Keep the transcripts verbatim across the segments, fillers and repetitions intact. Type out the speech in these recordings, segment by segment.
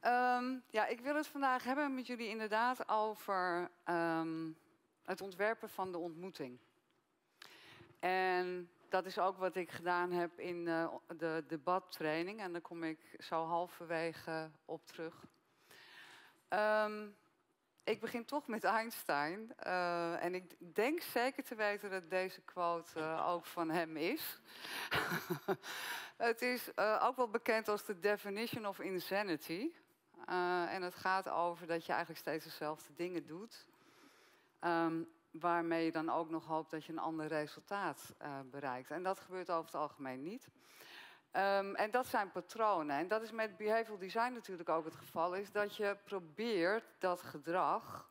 Um, ja, ik wil het vandaag hebben met jullie inderdaad over um, het ontwerpen van de ontmoeting. En dat is ook wat ik gedaan heb in uh, de debattraining. En daar kom ik zo halverwege op terug. Um, ik begin toch met Einstein. Uh, en ik denk zeker te weten dat deze quote uh, ook van hem is. Het is uh, ook wel bekend als de definition of insanity. Uh, en het gaat over dat je eigenlijk steeds dezelfde dingen doet. Um, waarmee je dan ook nog hoopt dat je een ander resultaat uh, bereikt. En dat gebeurt over het algemeen niet. Um, en dat zijn patronen. En dat is met behavioral design natuurlijk ook het geval. Is dat je probeert dat gedrag,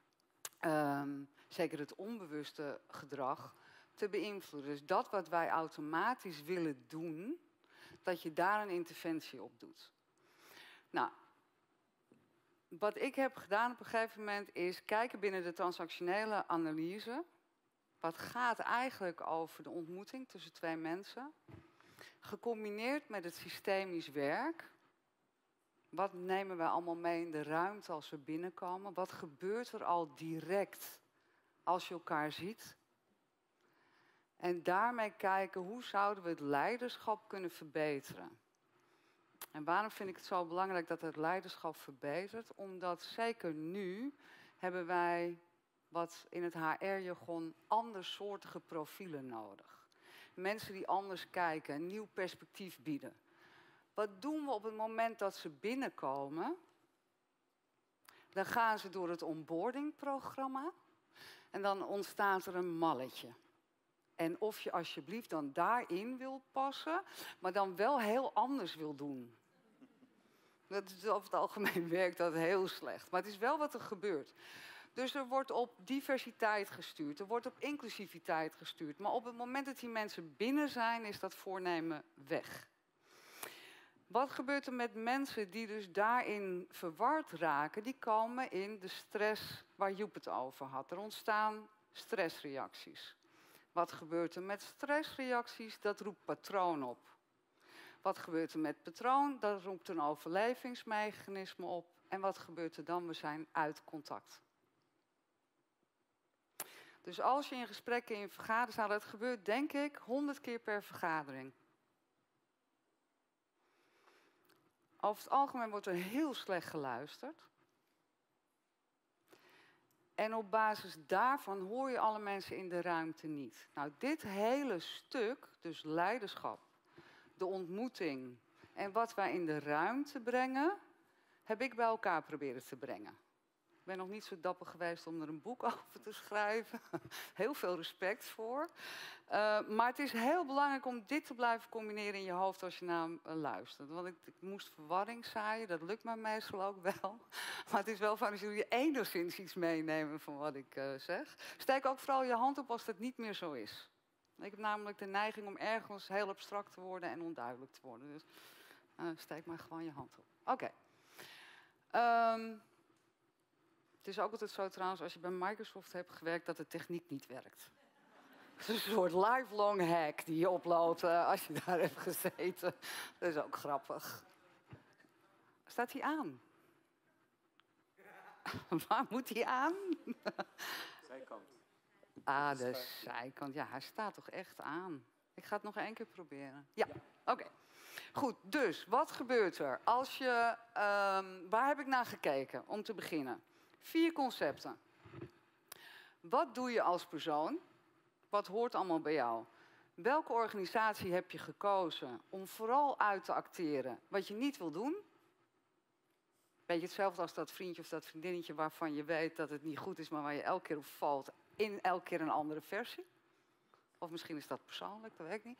um, zeker het onbewuste gedrag, te beïnvloeden. Dus dat wat wij automatisch willen doen, dat je daar een interventie op doet. Nou, wat ik heb gedaan op een gegeven moment is kijken binnen de transactionele analyse. Wat gaat eigenlijk over de ontmoeting tussen twee mensen? Gecombineerd met het systemisch werk. Wat nemen wij allemaal mee in de ruimte als we binnenkomen? Wat gebeurt er al direct als je elkaar ziet? En daarmee kijken hoe zouden we het leiderschap kunnen verbeteren. En waarom vind ik het zo belangrijk dat het leiderschap verbetert? Omdat zeker nu hebben wij wat in het H R-jargon andersoortige profielen nodig. Mensen die anders kijken, een nieuw perspectief bieden. Wat doen we op het moment dat ze binnenkomen? Dan gaan ze door het onboardingprogramma en dan ontstaat er een malletje. En of je alsjeblieft dan daarin wil passen, maar dan wel heel anders wil doen. Dat is, over het algemeen werkt dat heel slecht. Maar het is wel wat er gebeurt. Dus er wordt op diversiteit gestuurd, er wordt op inclusiviteit gestuurd. Maar op het moment dat die mensen binnen zijn, is dat voornemen weg. Wat gebeurt er met mensen die dus daarin verward raken? Die komen in de stress waar Joep het over had. Er ontstaan stressreacties. Wat gebeurt er met stressreacties? Dat roept patroon op. Wat gebeurt er met patroon? Dat roept een overlevingsmechanisme op. En wat gebeurt er dan? We zijn uit contact. Dus als je in gesprekken in vergaderzalen, dat gebeurt denk ik honderd keer per vergadering. Over het algemeen wordt er heel slecht geluisterd. En op basis daarvan hoor je alle mensen in de ruimte niet. Nou, dit hele stuk, dus leiderschap, de ontmoeting en wat wij in de ruimte brengen, heb ik bij elkaar proberen te brengen. Ik ben nog niet zo dapper geweest om er een boek over te schrijven. Heel veel respect voor. Uh, maar het is heel belangrijk om dit te blijven combineren in je hoofd als je naar hem uh, luistert. Want ik, ik moest verwarring zaaien, dat lukt me meestal ook wel. Maar het is wel fijn als jullie enigszins iets meenemen van wat ik uh, zeg. Steek ook vooral je hand op als dat niet meer zo is. Ik heb namelijk de neiging om ergens heel abstract te worden en onduidelijk te worden. Dus uh, steek maar gewoon je hand op. Oké. Okay. Um, Het is ook altijd zo trouwens, als je bij Microsoft hebt gewerkt, dat de techniek niet werkt. Het is een soort lifelong hack die je oploopt uh, als je daar hebt gezeten. Dat is ook grappig. Staat hij aan? Waar moet hij aan? Zijkant. Ah, de zijkant. Ja, hij staat toch echt aan. Ik ga het nog één keer proberen. Ja, ja. Oké. Okay. Goed, dus wat gebeurt er? Als je, um, waar heb ik naar gekeken om te beginnen? Vier concepten. Wat doe je als persoon? Wat hoort allemaal bij jou? Welke organisatie heb je gekozen om vooral uit te acteren wat je niet wil doen? Beetje hetzelfde als dat vriendje of dat vriendinnetje waarvan je weet dat het niet goed is, maar waar je elke keer op valt, in elke keer een andere versie. Of misschien is dat persoonlijk, dat weet ik niet.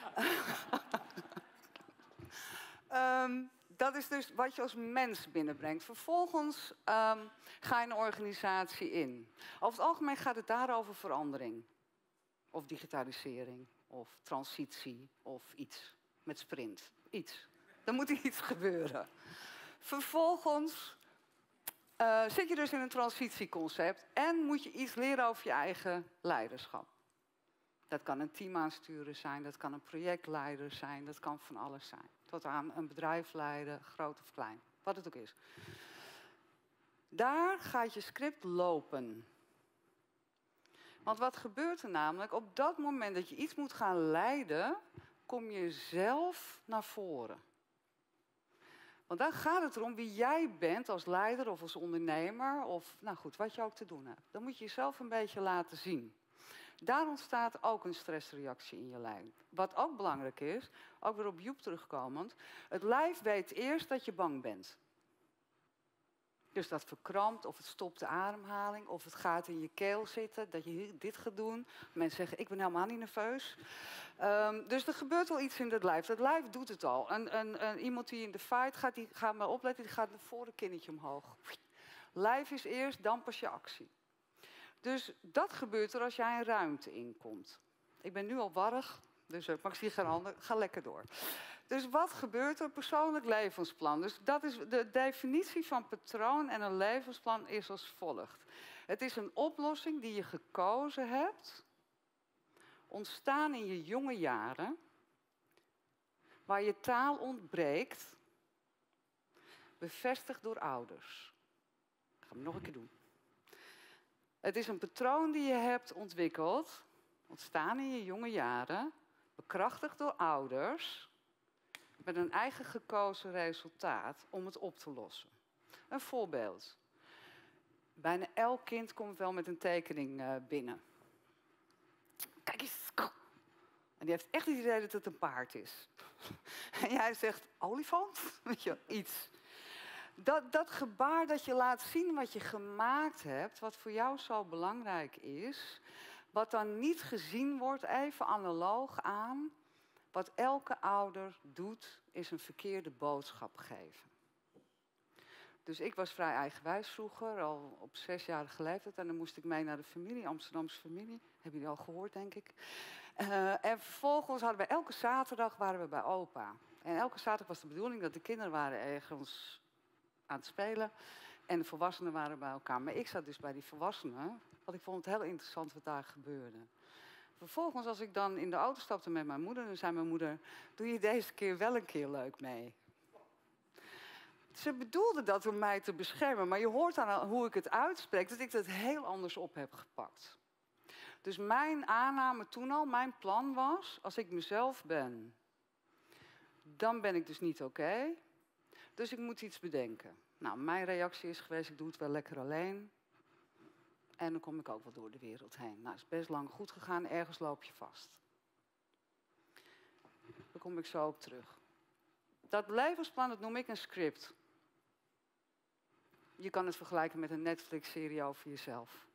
um, Dat is dus wat je als mens binnenbrengt. Vervolgens um, ga je een organisatie in. Over het algemeen gaat het daar over verandering. Of digitalisering. Of transitie. Of iets. Met sprint. Iets. Er moet iets gebeuren. Vervolgens uh, zit je dus in een transitieconcept. En moet je iets leren over je eigen leiderschap. Dat kan een team aansturen zijn. Dat kan een projectleider zijn. Dat kan van alles zijn. Tot aan een bedrijf leiden, groot of klein. Wat het ook is. Daar gaat je script lopen. Want wat gebeurt er namelijk? Op dat moment dat je iets moet gaan leiden, kom je zelf naar voren. Want dan gaat het erom wie jij bent als leider of als ondernemer. Of nou goed, wat je ook te doen hebt. Dan moet je jezelf een beetje laten zien. Daar ontstaat ook een stressreactie in je lijf. Wat ook belangrijk is, ook weer op Joep terugkomend. Het lijf weet eerst dat je bang bent. Dus dat verkrampt, of het stopt de ademhaling, of het gaat in je keel zitten, dat je dit gaat doen. Mensen zeggen, ik ben helemaal niet nerveus. Um, dus er gebeurt wel iets in het lijf. Het lijf doet het al. Een, een, een, iemand die in de fight gaat, die gaat maar opletten, die gaat naar voren, kinnetje omhoog. Lijf is eerst, dan pas je actie. Dus dat gebeurt er als jij een ruimte inkomt. Ik ben nu al warrig, dus uh, maar ik zie geen handen, ga lekker door. Dus wat gebeurt er? Persoonlijk levensplan. Dus dat is de definitie van patroon en een levensplan is als volgt. Het is een oplossing die je gekozen hebt, ontstaan in je jonge jaren, waar je taal ontbreekt, bevestigd door ouders. Dat gaan we nog een keer doen. Het is een patroon die je hebt ontwikkeld, ontstaan in je jonge jaren, bekrachtigd door ouders, met een eigen gekozen resultaat om het op te lossen. Een voorbeeld. Bijna elk kind komt wel met een tekening uh, binnen. Kijk eens. En die heeft echt het idee dat het een paard is. En jij zegt, olifant? Weet je, iets. Dat, dat gebaar dat je laat zien wat je gemaakt hebt, wat voor jou zo belangrijk is, wat dan niet gezien wordt, even analoog aan, wat elke ouder doet, is een verkeerde boodschap geven. Dus ik was vrij eigenwijs vroeger, al op zesjarige leeftijd. En dan moest ik mee naar de familie, Amsterdamse familie. Hebben jullie al gehoord, denk ik. Uh, en vervolgens hadden we elke zaterdag waren we bij opa. En elke zaterdag was de bedoeling dat de kinderen waren ergens aan het spelen. En de volwassenen waren bij elkaar. Maar ik zat dus bij die volwassenen. Want ik vond het heel interessant wat daar gebeurde. Vervolgens, als ik dan in de auto stapte met mijn moeder, dan zei mijn moeder, doe je deze keer wel een keer leuk mee. Ze bedoelde dat om mij te beschermen, maar je hoort aan hoe ik het uitspreek, dat ik het heel anders op heb gepakt. Dus mijn aanname toen al, mijn plan was, als ik mezelf ben, dan ben ik dus niet oké. Okay. Dus ik moet iets bedenken. Nou, mijn reactie is geweest, ik doe het wel lekker alleen. En dan kom ik ook wel door de wereld heen. Nou, het is best lang goed gegaan, ergens loop je vast. Daar kom ik zo op terug. Dat levensplan, dat noem ik een script. Je kan het vergelijken met een Netflix-serie over jezelf.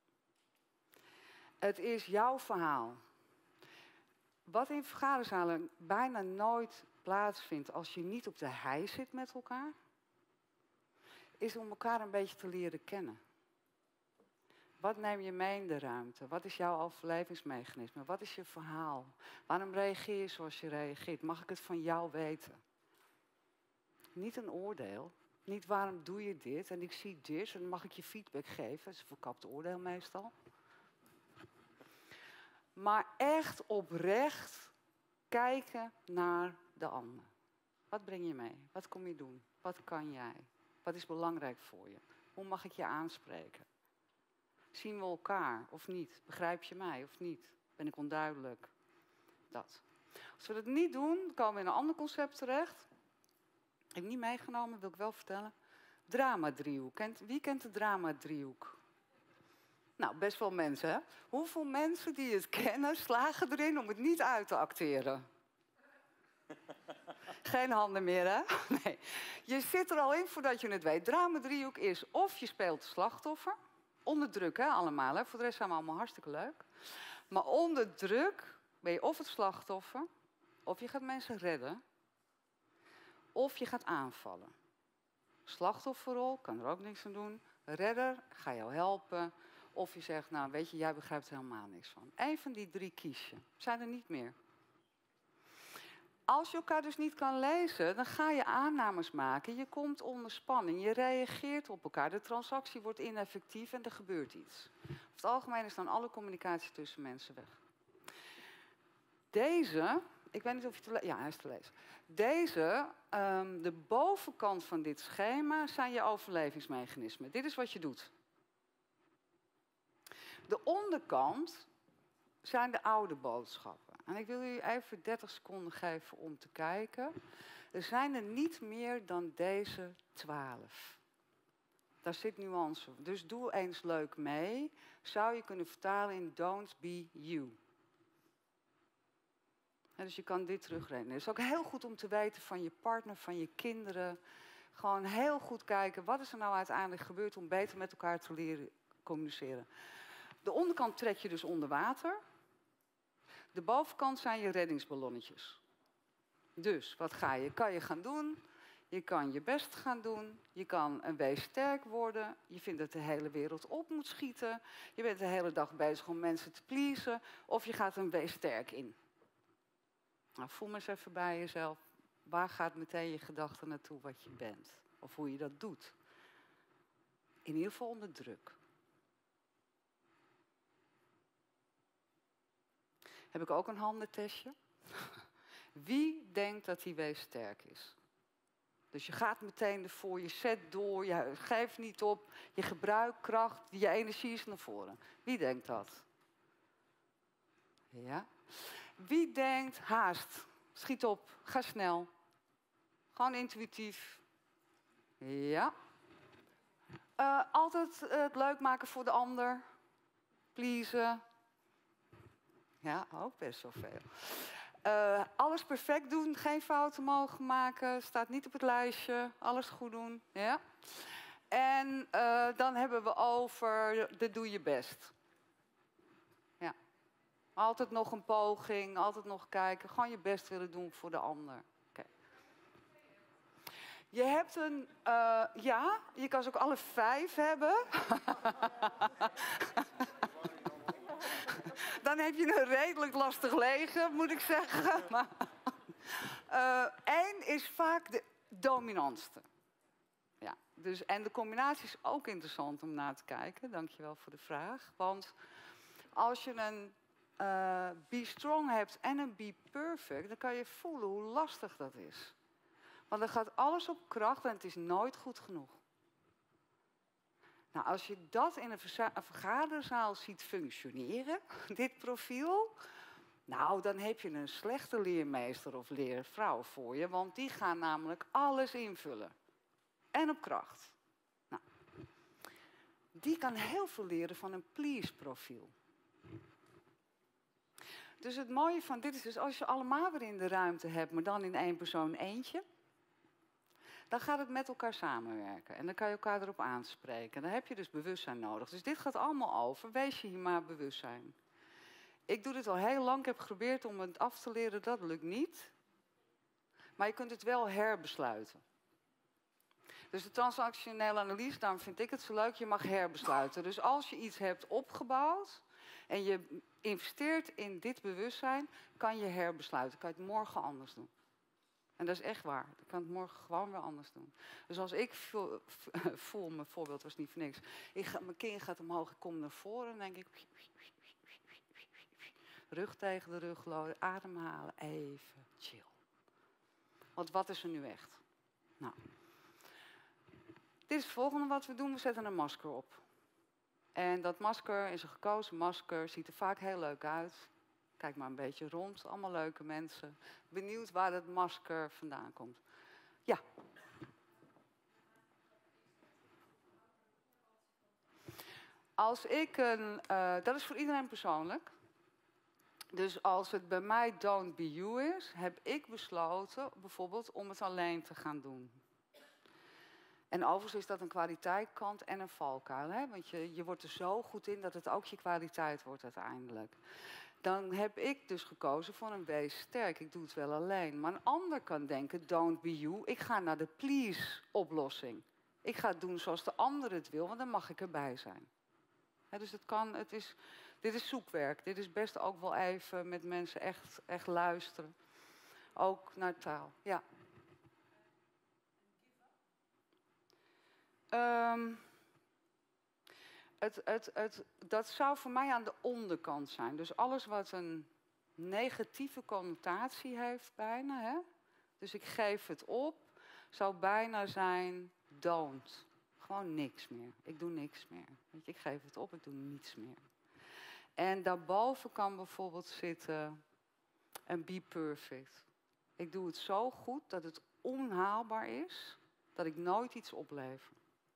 Het is jouw verhaal. Wat in vergaderzalen bijna nooit plaatsvindt als je niet op de hei zit met elkaar, is om elkaar een beetje te leren kennen. Wat neem je mee in de ruimte? Wat is jouw overlevingsmechanisme? Wat is je verhaal? Waarom reageer je zoals je reageert? Mag ik het van jou weten? Niet een oordeel. Niet waarom doe je dit en ik zie dit en mag ik je feedback geven. Dat is een verkapt oordeel meestal. Maar echt oprecht kijken naar de ander. Wat breng je mee? Wat kom je doen? Wat kan jij? Wat is belangrijk voor je? Hoe mag ik je aanspreken? Zien we elkaar of niet? Begrijp je mij of niet? Ben ik onduidelijk? Dat. Als we dat niet doen, komen we in een ander concept terecht. Ik heb niet meegenomen, wil ik wel vertellen. Drama-driehoek. Kent, wie kent de drama-driehoek? Nou, best wel mensen, hè? Hoeveel mensen die het kennen, slagen erin om het niet uit te acteren? Geen handen meer, hè? Nee. Je zit er al in voordat je het weet. Drama-driehoek is of je speelt de slachtoffer. Onder druk, hè, allemaal. Hè? Voor de rest zijn we allemaal hartstikke leuk. Maar onder druk ben je of het slachtoffer, of je gaat mensen redden, of je gaat aanvallen. Slachtofferrol, kan er ook niks aan doen. Redder, ga jou helpen. Of je zegt, nou weet je, jij begrijpt er helemaal niks van. Eén van die drie kies je. Zijn er niet meer. Als je elkaar dus niet kan lezen, dan ga je aannames maken. Je komt onder spanning, je reageert op elkaar. De transactie wordt ineffectief en er gebeurt iets. Over het algemeen is dan alle communicatie tussen mensen weg. Deze ik weet niet of je te lezen... Ja, hij is te lezen. Deze, um, de bovenkant van dit schema zijn je overlevingsmechanismen. Dit is wat je doet. De onderkant zijn de oude boodschappen. En ik wil u even dertig seconden geven om te kijken. Er zijn er niet meer dan deze twaalf. Daar zit nuance. Dus doe eens leuk mee. Zou je kunnen vertalen in don't be you. En dus je kan dit terugrekenen. Het is ook heel goed om te weten van je partner, van je kinderen. Gewoon heel goed kijken, wat is er nou uiteindelijk gebeurd om beter met elkaar te leren communiceren. De onderkant trek je dus onder water. De bovenkant zijn je reddingsballonnetjes. Dus, wat ga je? Kan je gaan doen? Je kan je best gaan doen. Je kan een wees sterk worden. Je vindt dat de hele wereld op moet schieten. Je bent de hele dag bezig om mensen te pleasen. Of je gaat een wees sterk in. Nou, voel maar eens even bij jezelf. Waar gaat meteen je gedachte naartoe wat je bent? Of hoe je dat doet? In ieder geval onder druk. Heb ik ook een handentestje? Wie denkt dat hij wees sterk is? Dus je gaat meteen ervoor, je zet door, je geeft niet op, je gebruikt kracht, je energie is naar voren. Wie denkt dat? Ja. Wie denkt haast, schiet op, ga snel. Gewoon intuïtief. Ja. Uh, altijd uh, het leuk maken voor de ander. Pleasen. Ja, ook best wel veel. Uh, alles perfect doen, geen fouten mogen maken, staat niet op het lijstje, alles goed doen. Ja. En uh, dan hebben we over de doe je best. Ja. Altijd nog een poging, altijd nog kijken, gewoon je best willen doen voor de ander. Okay. Je hebt een, uh, ja, je kan ze ook alle vijf hebben. Dan heb je een redelijk lastig leger, moet ik zeggen. Maar, uh, één is vaak de dominantste. Ja, dus, en de combinatie is ook interessant om naar te kijken. Dankjewel voor de vraag. Want als je een uh, be strong hebt en een be perfect, dan kan je voelen hoe lastig dat is. Want dan gaat alles op kracht en het is nooit goed genoeg. Nou, als je dat in een vergaderzaal ziet functioneren, dit profiel, nou, dan heb je een slechte leermeester of leervrouw voor je, want die gaan namelijk alles invullen. En op kracht. Nou, die kan heel veel leren van een please-profiel. Dus het mooie van dit is dus, als je allemaal weer in de ruimte hebt, maar dan in één persoon eentje, dan gaat het met elkaar samenwerken. En dan kan je elkaar erop aanspreken. Dan heb je dus bewustzijn nodig. Dus dit gaat allemaal over. Wees je hier maar bewustzijn. Ik doe dit al heel lang. Ik heb geprobeerd om het af te leren. Dat lukt niet. Maar je kunt het wel herbesluiten. Dus de transactionele analyse, daarom vind ik het zo leuk. Je mag herbesluiten. Dus als je iets hebt opgebouwd en je investeert in dit bewustzijn, kan je herbesluiten. Kan je het morgen anders doen. En dat is echt waar. Ik kan het morgen gewoon weer anders doen. Dus als ik voel, voel mijn voorbeeld was niet voor niks. Ik ga, mijn kin gaat omhoog, ik kom naar voren en denk ik... Rug tegen de rug, ademhalen, even, chill. Want wat is er nu echt? Nou. Dit is het volgende wat we doen. We zetten een masker op. En dat masker is een gekozen masker. Ziet er vaak heel leuk uit. Kijk maar een beetje rond. Allemaal leuke mensen. Benieuwd waar dat masker vandaan komt. Ja. Als ik een... Uh, dat is voor iedereen persoonlijk. Dus als het bij mij don't be you is, heb ik besloten bijvoorbeeld om het alleen te gaan doen. En overigens is dat een kwaliteitkant en een valkuil. Hè? Want je, je wordt er zo goed in dat het ook je kwaliteit wordt uiteindelijk. Dan heb ik dus gekozen voor een wees sterk. Ik doe het wel alleen. Maar een ander kan denken, don't be you. Ik ga naar de please-oplossing. Ik ga het doen zoals de ander het wil, want dan mag ik erbij zijn. He, dus het kan, het is, dit is zoekwerk. Dit is best ook wel even met mensen echt, echt luisteren. Ook naar taal. Ja. Um, het, het, het, dat zou voor mij aan de onderkant zijn. Dus alles wat een negatieve connotatie heeft bijna, hè? Dus ik geef het op, zou bijna zijn don't. Gewoon niks meer. Ik doe niks meer. Weet je, ik geef het op, ik doe niets meer. En daarboven kan bijvoorbeeld zitten een be perfect. Ik doe het zo goed dat het onhaalbaar is, dat ik nooit iets oplever.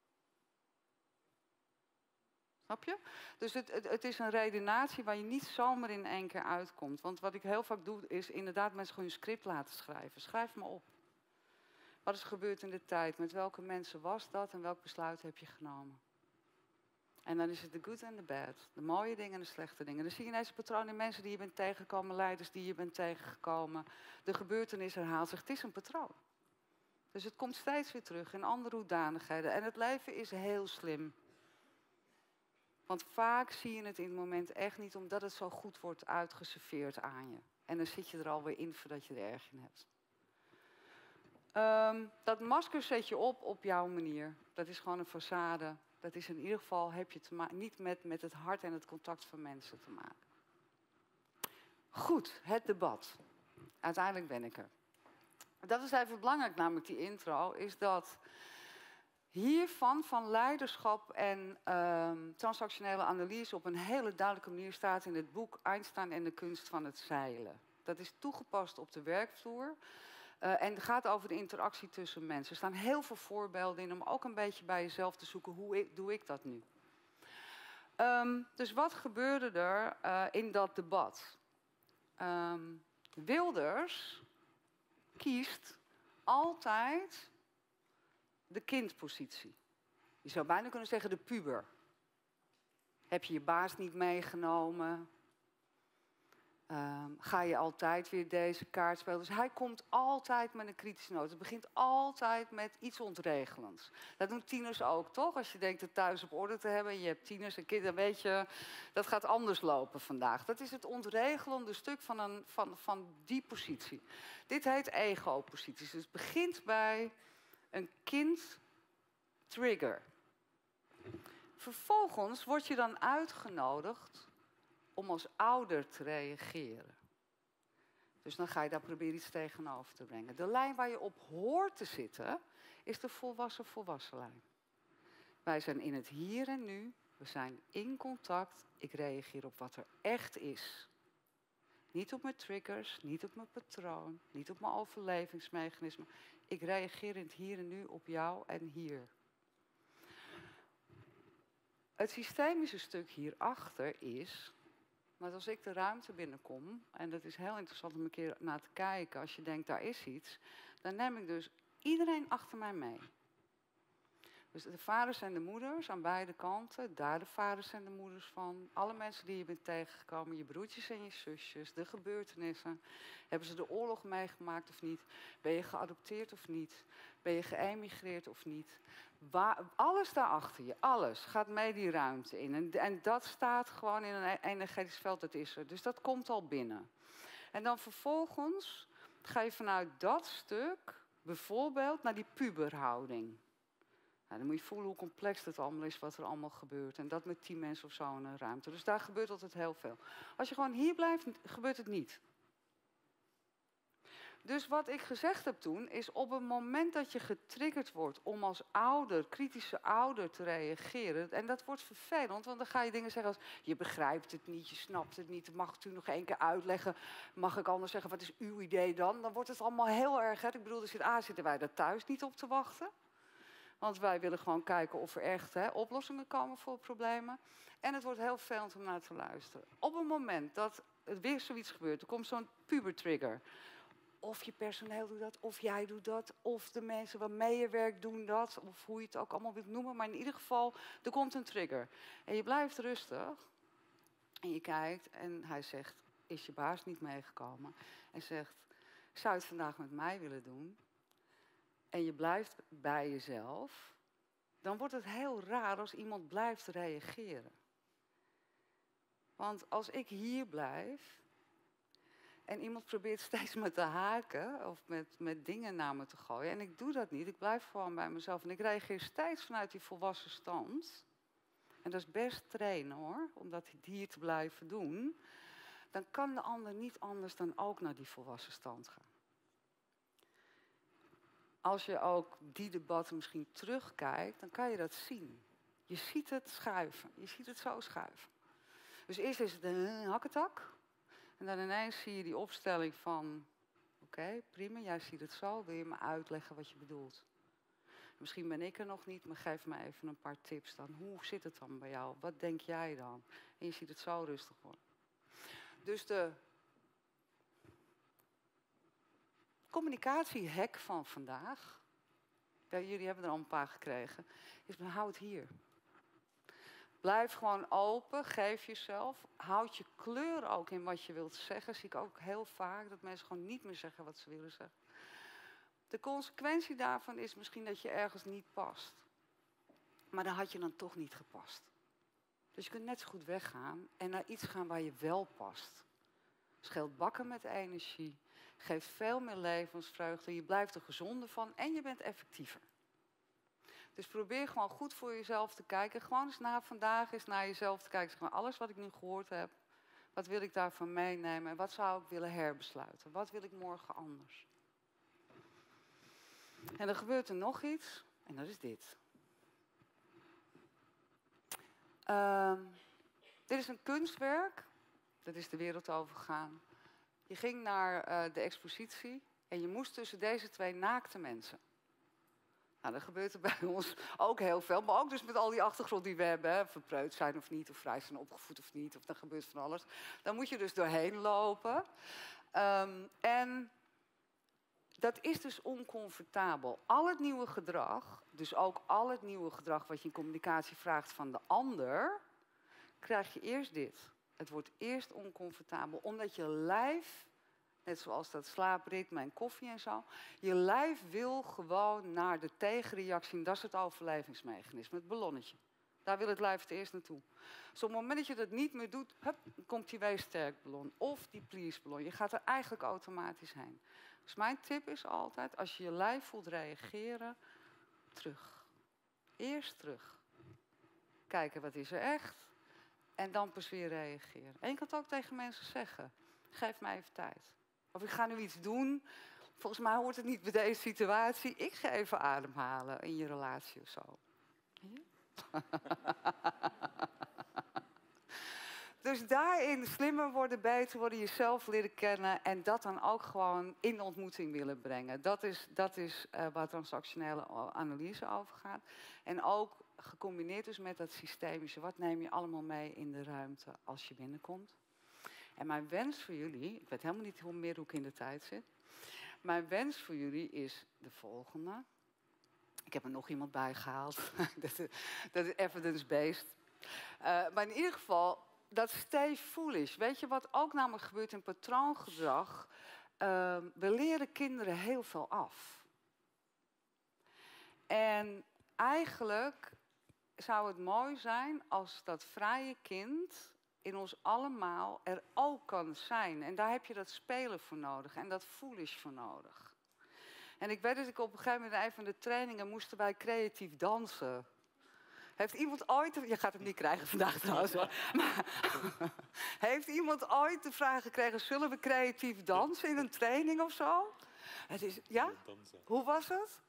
Snap je? Dus het, het, het is een redenatie waar je niet zomaar in één keer uitkomt. Want wat ik heel vaak doe, is inderdaad mensen gewoon een script laten schrijven. Schrijf me op. Wat is er gebeurd in de tijd? Met welke mensen was dat en welk besluit heb je genomen? En dan is het de good en de bad. De mooie dingen en de slechte dingen. Dan zie je ineens een patroon in mensen die je bent tegengekomen, leiders die je bent tegengekomen. De gebeurtenis herhaalt zich. Het is een patroon. Dus het komt steeds weer terug in andere hoedanigheden. En het leven is heel slim. Want vaak zie je het in het moment echt niet, omdat het zo goed wordt uitgeserveerd aan je. En dan zit je er alweer in voordat je er erg in hebt. Um, dat masker zet je op op jouw manier. Dat is gewoon een façade. Dat is in ieder geval, heb je te ma- niet met, met het hart en het contact van mensen te maken. Goed, het debat. Uiteindelijk ben ik er. Dat is even belangrijk, namelijk die intro, is dat hiervan, van leiderschap en um, transactionele analyse op een hele duidelijke manier staat in het boek Einstein en de kunst van het zeilen. Dat is toegepast op de werkvloer. Uh, en het gaat over de interactie tussen mensen. Er staan heel veel voorbeelden in om ook een beetje bij jezelf te zoeken. Hoe ik, doe ik dat nu? Um, dus wat gebeurde er uh, in dat debat? Um, Wilders kiest altijd de kindpositie. Je zou bijna kunnen zeggen de puber. Heb je je baas niet meegenomen? Um, ga je altijd weer deze kaart spelen? Dus hij komt altijd met een kritische noot. Het begint altijd met iets ontregelends. Dat doen tieners ook, toch? Als je denkt het thuis op orde te hebben en je hebt tieners en kinderen, dan weet je, dat gaat anders lopen vandaag. Dat is het ontregelende stuk van, een, van, van die positie. Dit heet ego-posities. Dus het begint bij een kind-trigger. Vervolgens word je dan uitgenodigd om als ouder te reageren. Dus dan ga je daar proberen iets tegenover te brengen. De lijn waar je op hoort te zitten, is de volwassen-volwassen lijn. Wij zijn in het hier en nu, we zijn in contact, ik reageer op wat er echt is. Niet op mijn triggers, niet op mijn patroon, niet op mijn overlevingsmechanisme. Ik reageer in het hier en nu op jou en hier. Het systemische stuk hierachter is, maar als ik de ruimte binnenkom, en dat is heel interessant om een keer naar te kijken, als je denkt daar is iets, dan neem ik dus iedereen achter mij mee. Dus de vaders en de moeders aan beide kanten, daar de vaders en de moeders van, alle mensen die je bent tegengekomen, je broertjes en je zusjes, de gebeurtenissen. Hebben ze de oorlog meegemaakt of niet? Ben je geadopteerd of niet? Ben je geëmigreerd of niet? Waar, alles daarachter je, alles gaat mee die ruimte in. En, en dat staat gewoon in een energetisch veld, dat is er. Dus dat komt al binnen. En dan vervolgens ga je vanuit dat stuk bijvoorbeeld naar die puberhouding. Nou, dan moet je voelen hoe complex het allemaal is, wat er allemaal gebeurt. En dat met tien mensen of zo in een ruimte. Dus daar gebeurt altijd heel veel. Als je gewoon hier blijft, gebeurt het niet. Dus wat ik gezegd heb toen, is op het moment dat je getriggerd wordt om als ouder, kritische ouder te reageren. En dat wordt vervelend, want dan ga je dingen zeggen als, je begrijpt het niet, je snapt het niet. Mag ik u nog één keer uitleggen? Mag ik anders zeggen, wat is uw idee dan? Dan wordt het allemaal heel erg, hè? Ik bedoel, er zit, A, zitten wij daar thuis niet op te wachten. Want wij willen gewoon kijken of er echt hè, oplossingen komen voor problemen. En het wordt heel vervelend om naar te luisteren. Op het moment dat er weer zoiets gebeurt, er komt zo'n pubertrigger. Of je personeel doet dat, of jij doet dat, of de mensen waarmee je werkt doen dat, of hoe je het ook allemaal wilt noemen. Maar in ieder geval, er komt een trigger. En je blijft rustig en je kijkt en hij zegt, is je baas niet meegekomen? En zegt, zou je het vandaag met mij willen doen? En je blijft bij jezelf, dan wordt het heel raar als iemand blijft reageren. Want als ik hier blijf en iemand probeert steeds me te haken of met, met dingen naar me te gooien, en ik doe dat niet, ik blijf gewoon bij mezelf en ik reageer steeds vanuit die volwassen stand. En dat is best trainen hoor, om dat hier te blijven doen. dan kan de ander niet anders dan ook naar die volwassen stand gaan. Als je ook die debatten misschien terugkijkt, dan kan je dat zien. Je ziet het schuiven. Je ziet het zo schuiven. Dus eerst is het een hakketak. En dan ineens zie je die opstelling van... Oké, okay, prima, jij ziet het zo. Wil je me uitleggen wat je bedoelt? Misschien ben ik er nog niet, maar geef me even een paar tips dan. Hoe zit het dan bij jou? Wat denk jij dan? En je ziet het zo rustig worden. Dus de communicatiehack van vandaag... Ja, jullie hebben er al een paar gekregen. Is, hou het hier. Blijf gewoon open, geef jezelf. Houd je kleur ook in wat je wilt zeggen. Zie ik ook heel vaak dat mensen gewoon niet meer zeggen wat ze willen zeggen. De consequentie daarvan is misschien dat je ergens niet past. Maar dan had je dan toch niet gepast. Dus je kunt net zo goed weggaan en naar iets gaan waar je wel past. Scheelt bakken met energie. Geeft veel meer levensvreugde. Je blijft er gezonder van en je bent effectiever. Dus probeer gewoon goed voor jezelf te kijken. Gewoon eens na vandaag eens naar jezelf te kijken. Zeg maar, alles wat ik nu gehoord heb, wat wil ik daarvan meenemen? En wat zou ik willen herbesluiten? Wat wil ik morgen anders? En dan gebeurt er nog iets. En dat is dit. Uh, dit is een kunstwerk. Dat is de wereld overgegaan. Je ging naar uh, de expositie. En je moest tussen deze twee naakte mensen. Nou, dat gebeurt er bij ons ook heel veel. Maar ook dus met al die achtergrond die we hebben. Hè, verpreut zijn of niet, of vrij zijn opgevoed of niet. Of dan gebeurt van alles. Dan moet je dus doorheen lopen. Um, en dat is dus oncomfortabel. Al het nieuwe gedrag, dus ook al het nieuwe gedrag wat je in communicatie vraagt van de ander, krijg je eerst dit. Het wordt eerst oncomfortabel, omdat je lijf... Net zoals dat slaapritme en koffie en zo. Je lijf wil gewoon naar de tegenreactie. En dat is het overlevingsmechanisme, het ballonnetje. Daar wil het lijf het eerst naartoe. Dus op het moment dat je dat niet meer doet, hup, komt die wees-sterk-ballon. Of die please-ballon. Je gaat er eigenlijk automatisch heen. Dus mijn tip is altijd, als je je lijf voelt reageren, terug. Eerst terug. Kijken, wat is er echt? En dan pas weer reageren. En je kan het ook tegen mensen zeggen. Geef mij even tijd. Of ik ga nu iets doen. Volgens mij hoort het niet bij deze situatie. Ik ga even ademhalen in je relatie of zo. Ja? Dus daarin slimmer worden, beter worden, jezelf leren kennen. En dat dan ook gewoon in de ontmoeting willen brengen. Dat is, dat is uh, waar transactionele analyse over gaat. En ook gecombineerd dus met dat systemische. Wat neem je allemaal mee in de ruimte als je binnenkomt? En mijn wens voor jullie, ik weet helemaal niet hoe meer hoe ik in de tijd zit. Mijn wens voor jullie is de volgende. Ik heb er nog iemand bij gehaald. dat, is, dat is evidence-based. Uh, maar in ieder geval, dat stay foolish. Weet je wat ook namelijk gebeurt in patroongedrag? Uh, we leren kinderen heel veel af. En eigenlijk zou het mooi zijn als dat vrije kind in ons allemaal er ook kan zijn. En daar heb je dat spelen voor nodig en dat foolish voor nodig. En ik weet dat ik op een gegeven moment in een van de trainingen moesten wij creatief dansen. Heeft iemand ooit... Je gaat het niet krijgen vandaag trouwens hoor. Maar, heeft iemand ooit de vraag gekregen, zullen we creatief dansen in een training of zo? Het is, ja? Hoe was het?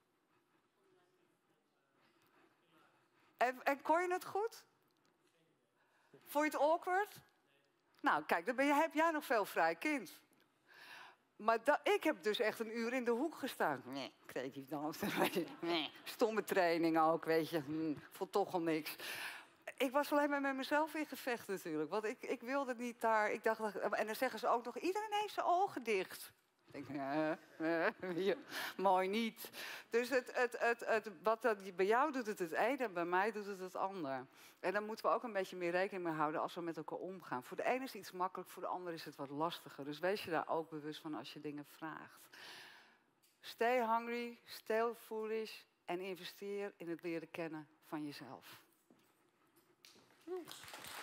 En, en kon je het goed? Vond je het awkward? Nou, kijk, dan ben je, heb jij nog veel vrij kind. Maar da, ik heb dus echt een uur in de hoek gestaan. Nee, creatief dansen. Nee, stomme training ook, weet je. Hm, vond toch al niks. Ik was alleen maar met mezelf in gevecht natuurlijk. Want ik, ik wilde niet daar... Ik dacht, en dan zeggen ze ook nog, iedereen heeft zijn ogen dicht. Ik denk, uh, uh, ja, mooi niet. Dus het, het, het, het, wat dat, bij jou doet het het een en bij mij doet het het ander. En dan moeten we ook een beetje meer rekening mee houden als we met elkaar omgaan. Voor de ene is iets makkelijk, voor de ander is het wat lastiger. Dus wees je daar ook bewust van als je dingen vraagt. Stay hungry, stay foolish en investeer in het leren kennen van jezelf.